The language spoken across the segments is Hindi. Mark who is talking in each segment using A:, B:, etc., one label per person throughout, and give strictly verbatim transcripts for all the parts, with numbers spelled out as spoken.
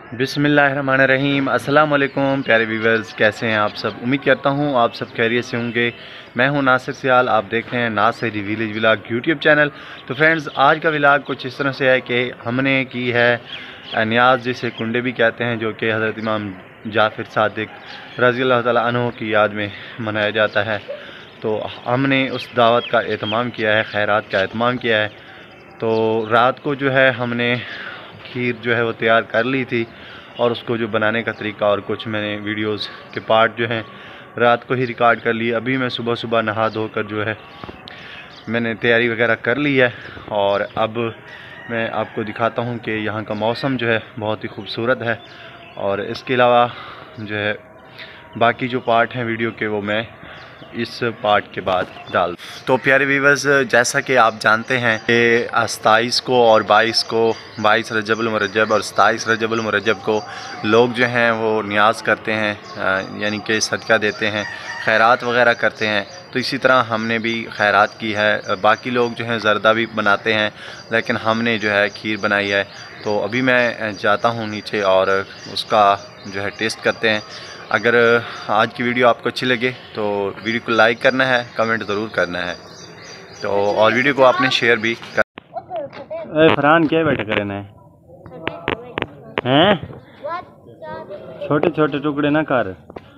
A: बिस्मिल्लाहिर्रहमानिर्रहीम। अस्सलाम वालेकुम प्यारे व्यूवर्स, कैसे हैं आप सब। उम्मीद करता हूँ आप सब खैरियत से होंगे। मैं हूँ नासिर सियाल, आप देख रहे हैं Nasir village vlog YouTube channel. तो फ्रेंड्स, आज का व्लॉग कुछ इस तरह से है कि हमने की है नियाज़, जिसे कुंडे भी कहते हैं, जो कि हज़रत इमाम जाफ़र सादिक रज़ी अल्लाह तआला अन्हु की याद में मनाया जाता है। तो हमने उस दावत का एहतमाम किया है, खैरात का एहतमाम किया है। तो रात को जो है हमने खीर जो है वो तैयार कर ली थी, और उसको जो बनाने का तरीका और कुछ मैंने वीडियोस के पार्ट जो हैं रात को ही रिकॉर्ड कर लिए। अभी मैं सुबह सुबह नहा धोकर जो है मैंने तैयारी वगैरह कर ली है, और अब मैं आपको दिखाता हूँ कि यहाँ का मौसम जो है बहुत ही खूबसूरत है। और इसके अलावा जो है बाकी जो पार्ट हैं वीडियो के, वो मैं इस पार्ट के बाद डाल। तो प्यारे व्यूवर्स, जैसा कि आप जानते हैं कि सताईस को और बाईस को, बाईस रजबुल मुरज्जब और सताईस रजबुल मुरज्जब को लोग जो हैं वो नियाज़ करते हैं, यानी कि सदका देते हैं, खैरात वगैरह करते हैं। तो इसी तरह हमने भी खैरात की है। बाकी लोग जो हैं ज़रदा भी बनाते हैं, लेकिन हमने जो है खीर बनाई है। तो अभी मैं जाता हूँ नीचे और उसका जो है टेस्ट करते हैं। अगर आज की वीडियो आपको अच्छी लगे तो वीडियो को लाइक करना है, कमेंट ज़रूर करना है, तो और वीडियो को आपने शेयर भी कर। ए फरहान, क्या बैठे करे ना हैं, छोटे छोटे टुकड़े ना कर।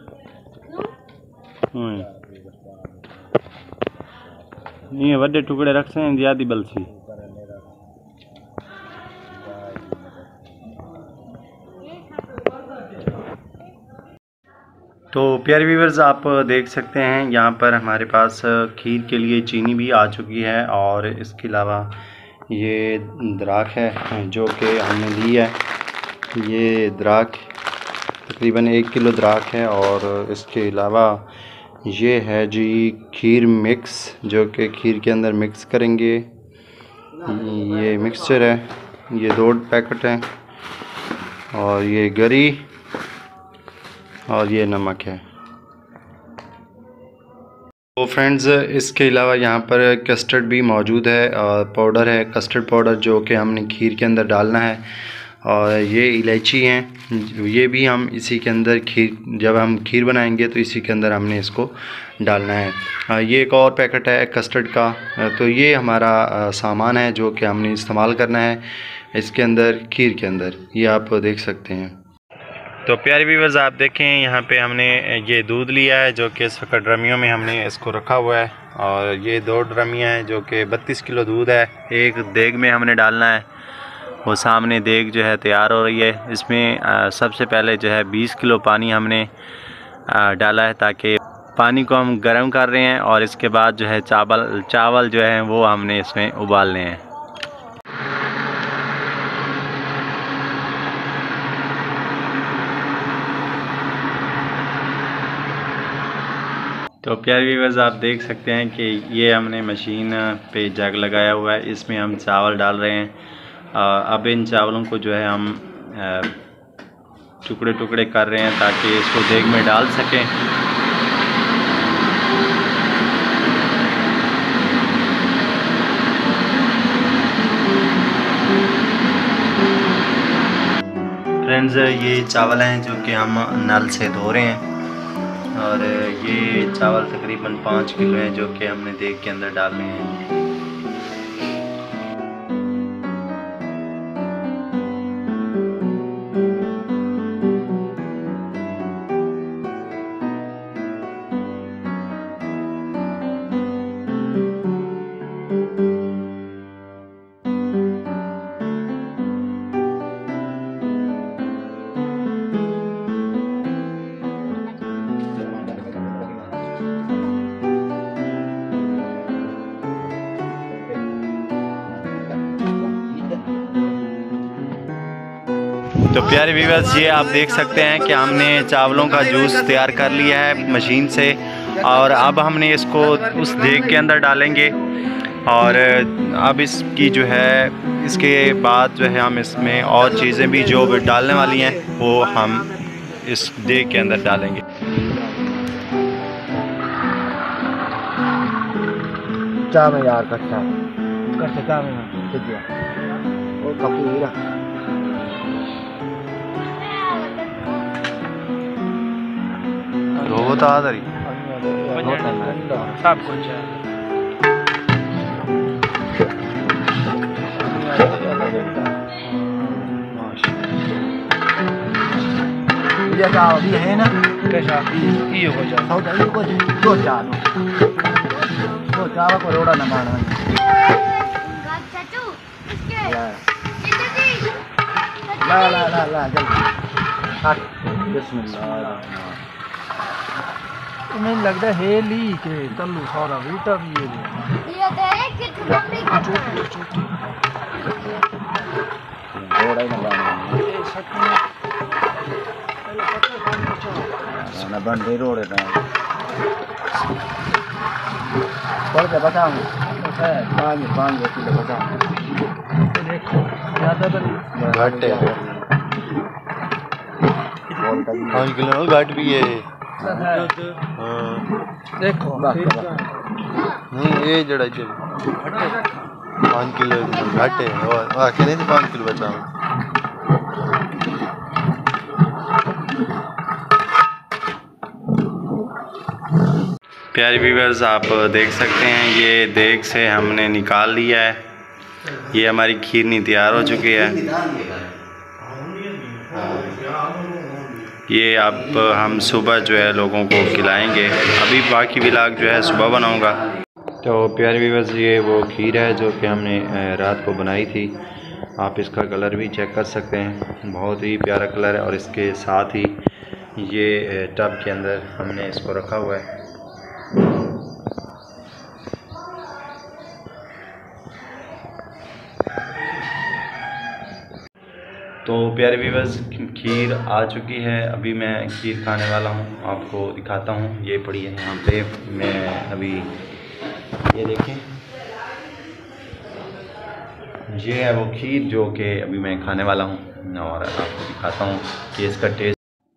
A: ये बड़े टुकड़े रख से ज्यादा बलसी। तो प्यारे व्यूवर्स, आप देख सकते हैं यहाँ पर हमारे पास खीर के लिए चीनी भी आ चुकी है, और इसके अलावा ये दराख है जो कि हमने ली है। ये दराख तकरीबन एक किलो दराख है, और इसके अलावा ये है जी खीर मिक्स, जो कि खीर के अंदर मिक्स करेंगे। ये मिक्सचर है, ये दो पैकेट हैं, और ये गरी, और ये नमक है। तो फ्रेंड्स, इसके अलावा यहाँ पर कस्टर्ड भी मौजूद है, और पाउडर है, कस्टर्ड पाउडर, जो कि हमने खीर के अंदर डालना है। और ये इलायची हैं, ये भी हम इसी के अंदर खीर, जब हम खीर बनाएंगे तो इसी के अंदर हमने इसको डालना है। ये एक और पैकेट है कस्टर्ड का। तो ये हमारा सामान है जो कि हमने इस्तेमाल करना है इसके अंदर, खीर के अंदर। ये आप देख सकते हैं। तो प्यारे व्यूवर्स, आप देखें यहाँ पे हमने ये दूध लिया है, जो कि इस वक्त ड्रमियों में हमने इसको रखा हुआ है। और ये दो ड्रमियाँ हैं, जो कि बत्तीस किलो दूध है। एक देग में हमने डालना है, वो सामने देग जो है तैयार हो रही है। इसमें आ, सबसे पहले जो है बीस किलो पानी हमने आ, डाला है, ताकि पानी को हम गर्म कर रहे हैं, और इसके बाद जो है चावल चावल जो है वो हमने इसमें उबालने हैं। तो प्यारे व्यूवर्स, आप देख सकते हैं कि ये हमने मशीन पे जग लगाया हुआ है, इसमें हम चावल डाल रहे हैं। अब इन चावलों को जो है हम टुकड़े टुकड़े कर रहे हैं, ताकि इसको देग में डाल सकें। फ्रेंड्स, ये चावल हैं जो कि हम नल से धो रहे हैं, और ये चावल तकरीबन पाँच किलो हैं, जो कि हमने देग के अंदर डालने हैं। तो प्यारे व्यूअर्स, ये आप देख सकते हैं कि हमने चावलों का जूस तैयार कर लिया है मशीन से, और अब हमने इसको उस देग के अंदर डालेंगे। और अब इसकी जो है, इसके बाद जो है हम इसमें और चीज़ें भी जो डालने वाली हैं वो हम इस देग के अंदर डालेंगे।
B: चाह में यार कच्चा कच्चा चाह में वो कपूरा
A: वो तो आ रही
B: सब कुछ है। ये का अभी है ना कैसा ये हो जा हो जा को दो चार दो चार को रोड़ा ना मारना चाचू इसके ला ला ला ला जल्दी हट बिस्मिल्लाह तुम्हें लगता है ली के तल्लू सारा बेटा भी ये ये देख कि छोटी छोटी रोड़ा ही ना मारना ये सच ना बन दे रोड़े ना पर के बताऊं है पाँच पाँच किलो बताऊं देखो ज्यादा तो घाट है पाँच किलो घाट भी है हाँ देखो नहीं ये जड़ा चल पाँच किलो घाट है और आके नहीं पाँच किलो बताऊं प्यारे व्यूअर्स आप देख सकते हैं ये देग से हमने निकाल लिया है। ये हमारी खीरनी तैयार हो चुकी है। ये अब हम सुबह जो है लोगों को खिलाएंगे। अभी बाकी व्लॉग जो है सुबह बनाऊंगा। तो प्यारे व्यूअर्स ये वो खीर है जो कि हमने रात को बनाई थी। आप इसका कलर भी चेक कर सकते हैं, बहुत ही प्यारा कलर है। और इसके साथ ही ये टब के अंदर हमने इसको रखा हुआ है। तो प्यारे व्यूअर्स खीर आ चुकी है। अभी मैं खीर खाने वाला हूँ, आपको दिखाता हूँ। ये पड़ी है यहाँ पे, मैं अभी ये देखें, ये है वो खीर जो कि अभी मैं खाने वाला हूँ और आपको दिखाता हूँ कि इसका टेस्ट।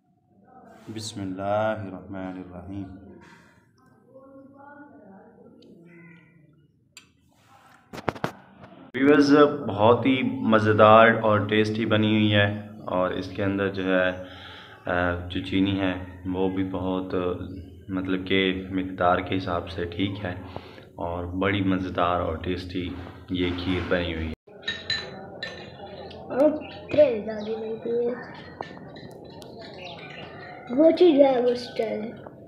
B: बिस्मिल्लाहिर्रहमानिर्रहीम। व्यूअर्स बहुत ही मज़ेदार और टेस्टी बनी हुई है। और इसके अंदर जो है जो चीनी है वो भी बहुत मतलब के मिक़दार के हिसाब से ठीक है और बड़ी मज़ेदार और टेस्टी ये खीर बनी हुई है। वो चीज़ है वो स्टाइल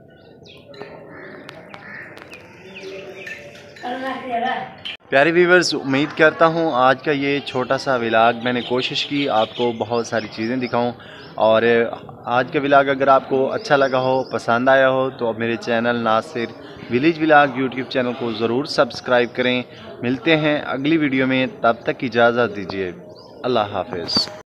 B: प्यारे व्यूअर्स, उम्मीद करता हूँ आज का ये छोटा सा व्लॉग मैंने कोशिश की आपको बहुत सारी चीज़ें दिखाऊं। और आज का व्लॉग अगर आपको अच्छा लगा हो, पसंद आया हो, तो अब मेरे channel Nasir village vlog YouTube channel को ज़रूर सब्सक्राइब करें। मिलते हैं अगली वीडियो में, तब तक इजाज़त दीजिए। अल्लाह हाफ़िज़।